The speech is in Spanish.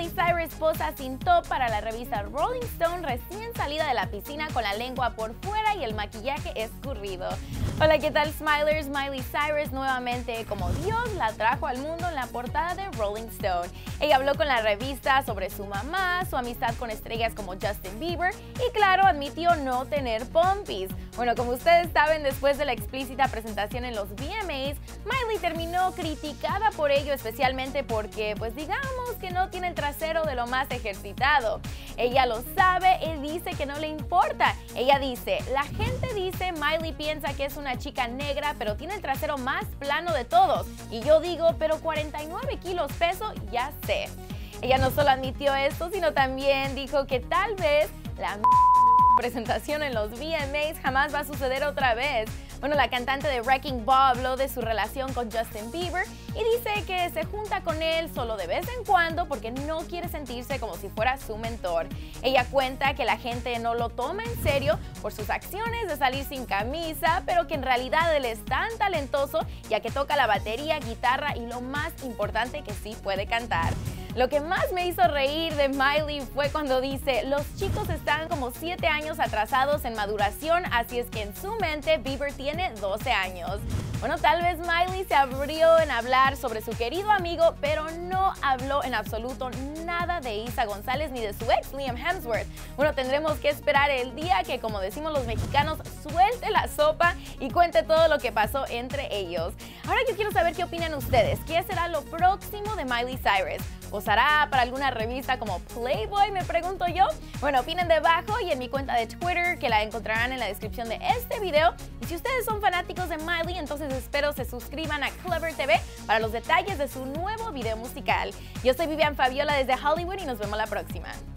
Miley Cyrus posa sin top para la revista Rolling Stone recién salida de la piscina con la lengua por fuera y el maquillaje escurrido. Hola, ¿qué tal, Smilers? Miley Cyrus nuevamente como Dios la trajo al mundo en la portada de Rolling Stone. Ella habló con la revista sobre su mamá, su amistad con estrellas como Justin Bieber y, claro, admitió no tener pompis. Bueno, como ustedes saben, después de la explícita presentación en los VMAs, Miley terminó criticada por ello, especialmente porque, pues digamos que no tiene el trasero de lo más ejercitado. Ella lo sabe y dice que no le importa. Ella dice, la gente dice Miley piensa que es una chica negra, pero tiene el trasero más plano de todos. Y yo digo, pero 49 kilos peso, ya sé. Ella no solo admitió esto, sino también dijo que tal vez la presentación en los VMAs jamás va a suceder otra vez. Bueno, la cantante de Wrecking Ball habló de su relación con Justin Bieber y dice que se junta con él solo de vez en cuando porque no quiere sentirse como si fuera su mentor. Ella cuenta que la gente no lo toma en serio por sus acciones de salir sin camisa, pero que en realidad él es tan talentoso ya que toca la batería, guitarra y lo más importante que sí puede cantar. Lo que más me hizo reír de Miley fue cuando dice, los chicos están como 7 años atrasados en maduración, así es que en su mente Bieber tiene 12 años. Bueno, tal vez Miley se abrió en hablar sobre su querido amigo, pero no habló en absoluto nada de Isa González ni de su ex Liam Hemsworth. Bueno, tendremos que esperar el día que, como decimos los mexicanos, suelte la sopa y cuente todo lo que pasó entre ellos. Ahora yo quiero saber qué opinan ustedes. ¿Qué será lo próximo de Miley Cyrus? ¿Posará para alguna revista como Playboy, me pregunto yo? Bueno, opinen debajo y en mi cuenta de Twitter, que la encontrarán en la descripción de este video. Y si ustedes son fanáticos de Miley, entonces espero se suscriban a Clever TV para los detalles de su nuevo video musical. Yo soy Vivian Fabiola desde Hollywood y nos vemos la próxima.